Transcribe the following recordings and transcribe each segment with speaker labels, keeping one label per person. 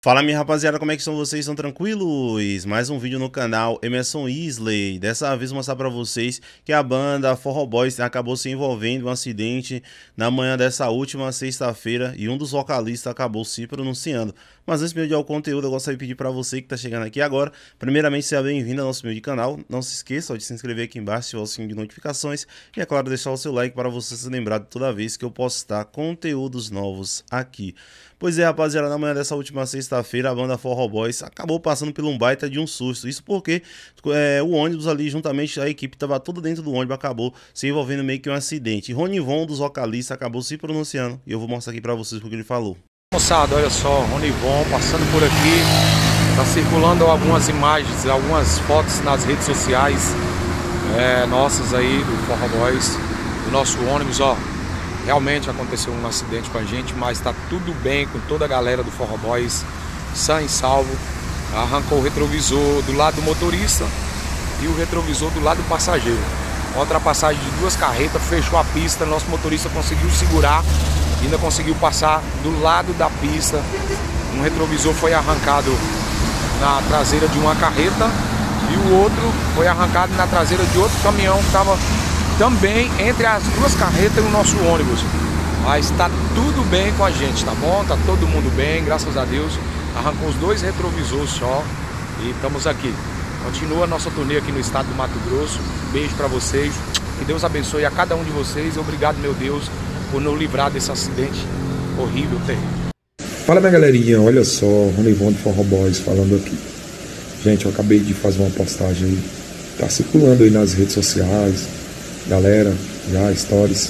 Speaker 1: Fala, minha rapaziada, como é que estão vocês? Estão tranquilos? Mais um vídeo no canal Emerson Isley. Dessa vez vou mostrar pra vocês que a banda Forró Boys acabou se envolvendo em um acidente na manhã dessa última sexta-feira e um dos vocalistas acabou se pronunciando. Mas antes de ir ao conteúdo, eu gostaria de pedir pra você que tá chegando aqui agora, primeiramente, seja bem-vindo ao nosso vídeo de canal. Não se esqueça de se inscrever aqui embaixo, ativar o sininho de notificações e, é claro, deixar o seu like para você se lembrar de toda vez que eu postar conteúdos novos aqui. Pois é, rapaziada, na manhã dessa última sexta-feira, a banda Forró Boys acabou passando por um baita de um susto. Isso porque o ônibus ali, juntamente a equipe estava toda dentro do ônibus, acabou se envolvendo meio que um acidente. E Ronivon, dos vocalistas, acabou se pronunciando e eu vou mostrar aqui pra vocês o que ele falou.
Speaker 2: Moçada, olha só, Ronivon passando por aqui, tá circulando algumas imagens, algumas fotos nas redes sociais nossas aí do Forró Boys, do nosso ônibus, ó. Realmente aconteceu um acidente com a gente, mas tá tudo bem com toda a galera do Forró Boys, sã e salvo. Arrancou o retrovisor do lado do motorista e o retrovisor do lado do passageiro. Uma ultrapassagem de duas carretas, fechou a pista, nosso motorista conseguiu segurar, ainda conseguiu passar do lado da pista. Um retrovisor foi arrancado na traseira de uma carreta e o outro foi arrancado na traseira de outro caminhão que estava também entre as duas carretas e o nosso ônibus. Mas tá tudo bem com a gente, tá bom? Tá todo mundo bem, graças a Deus. Arrancou os dois retrovisores só e estamos aqui. Continua a nossa turnê aqui no estado do Mato Grosso. Beijo pra vocês, que Deus abençoe a cada um de vocês. Obrigado, meu Deus, por nos livrar desse acidente horrível, terrível.
Speaker 3: Fala, minha galerinha, olha só, Ronivon do Forró Boys falando aqui. Gente, eu acabei de fazer uma postagem aí, tá circulando aí nas redes sociais, galera, já, stories.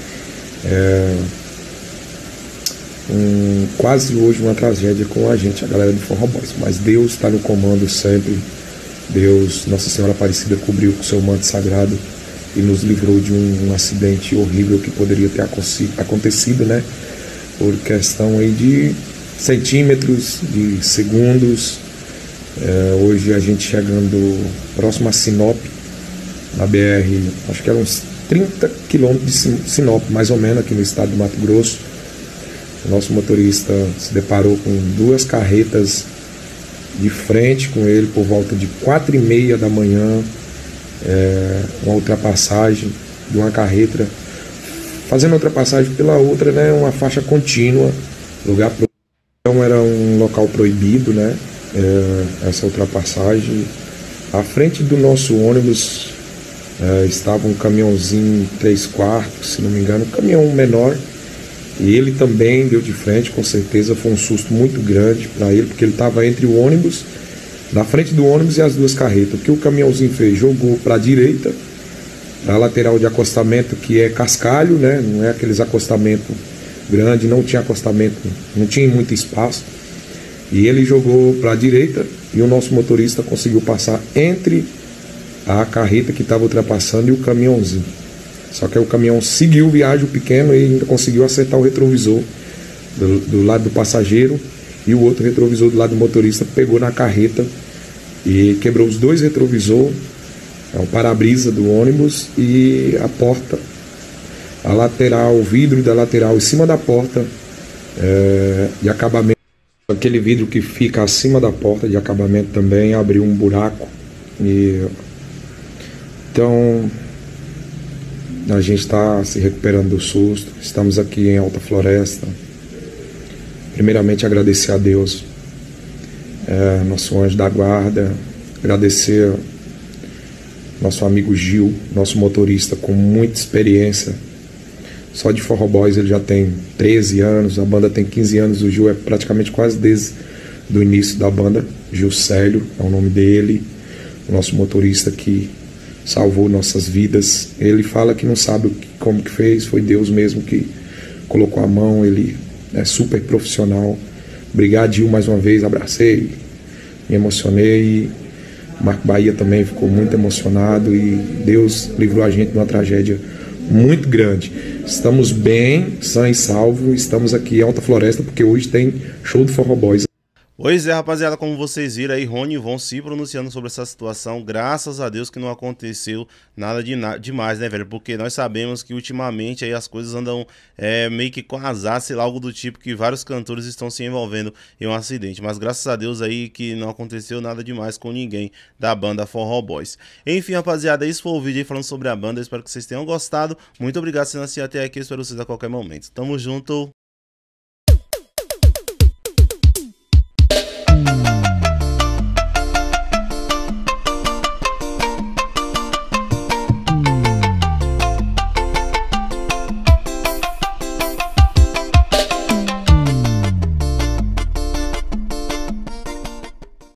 Speaker 3: Quase hoje uma tragédia com a gente, a galera do Forró Boys, mas Deus está no comando sempre. Deus, Nossa Senhora Aparecida cobriu com seu manto sagrado e nos livrou de um acidente horrível que poderia ter acontecido, né? Por questão aí de centímetros, de segundos. Hoje a gente chegando próximo a Sinop, na BR, acho que eram uns 30 quilômetros de Sinop, mais ou menos, aqui no estado do Mato Grosso. O nosso motorista se deparou com duas carretas de frente com ele por volta de 4h30 da manhã, uma ultrapassagem de uma carreta, fazendo a ultrapassagem pela outra, né, uma faixa contínua, lugar proibido. Então era um local proibido, né, essa ultrapassagem. À frente do nosso ônibus estava um caminhãozinho 3/4, se não me engano, um caminhão menor, e ele também deu de frente. Com certeza foi um susto muito grande para ele, porque ele estava entre o ônibus, na frente do ônibus, e as duas carretas. O que o caminhãozinho fez? Jogou para a direita, para a lateral de acostamento, que é cascalho, né? Não é aqueles acostamentos grandes, não tinha acostamento, não tinha muito espaço, e ele jogou para a direita e o nosso motorista conseguiu passar entre a carreta que estava ultrapassando e o caminhãozinho. Só que o caminhão seguiu viagem pequeno e ainda conseguiu acertar o retrovisor do lado do passageiro, e o outro retrovisor do lado do motorista pegou na carreta e quebrou os dois retrovisores, o para-brisa do ônibus e a porta, a lateral, o vidro da lateral em cima da porta de acabamento. Aquele vidro que fica acima da porta de acabamento também abriu um buraco. Então a gente está se recuperando do susto. Estamos aqui em Alta Floresta. Primeiramente agradecer a Deus, nosso anjo da guarda, agradecer nosso amigo Gil, nosso motorista com muita experiência. Só de Forró Boys ele já tem 13 anos, a banda tem 15 anos, o Gil é praticamente quase desde o início da banda. Gil Célio é o nome dele, o nosso motorista que salvou nossas vidas. Ele fala que não sabe como que fez, foi Deus mesmo que colocou a mão. Ele é super profissional. Obrigado, Gil, mais uma vez, abracei, me emocionei. Marco Bahia também ficou muito emocionado e Deus livrou a gente de uma tragédia muito grande. Estamos bem, sã e salvo, estamos aqui em Alta Floresta porque hoje tem show do Forró Boys.
Speaker 1: Pois é, rapaziada, como vocês viram aí, Rony e Von se pronunciando sobre essa situação, graças a Deus que não aconteceu nada demais, né, velho? Porque nós sabemos que ultimamente aí as coisas andam meio que com azar, sei lá, algo do tipo, que vários cantores estão se envolvendo em um acidente. Mas graças a Deus aí que não aconteceu nada demais com ninguém da banda Forró Boys. Enfim, rapaziada, esse foi o vídeo aí falando sobre a banda, eu espero que vocês tenham gostado. Muito obrigado por assistir até aqui, eu espero vocês a qualquer momento. Tamo junto!